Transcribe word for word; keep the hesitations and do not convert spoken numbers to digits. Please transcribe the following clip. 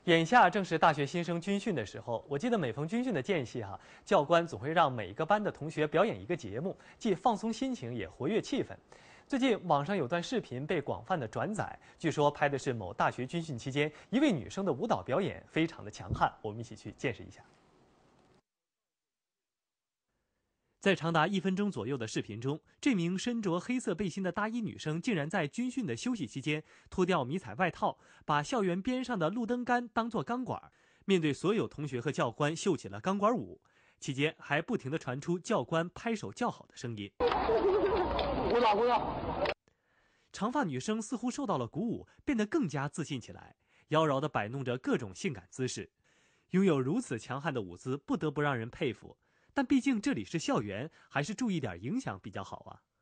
眼下正是大学新生军训的时候，我记得每逢军训的间隙哈、啊，教官总会让每个班的同学表演一个节目，既放松心情，也活跃气氛。最近网上有段视频被广泛的转载，据说拍的是某大学军训期间一位女生的舞蹈表演，非常的强悍。我们一起去见识一下。在长达一分钟左右的视频中，这名身着黑色背心的大一女生竟然在军训的休息期间脱掉迷彩外套，把校园边上的路灯杆当作钢管，面对所有同学和教官秀起了钢管舞。期间还不停地传出教官拍手叫好的声音。 鼓掌鼓掌！ 长发女生似乎受到了鼓舞，变得更加自信起来，妖娆地摆弄着各种性感姿势。拥有如此强悍的舞姿，不得不让人佩服。但毕竟这里是校园，还是注意点影响比较好啊。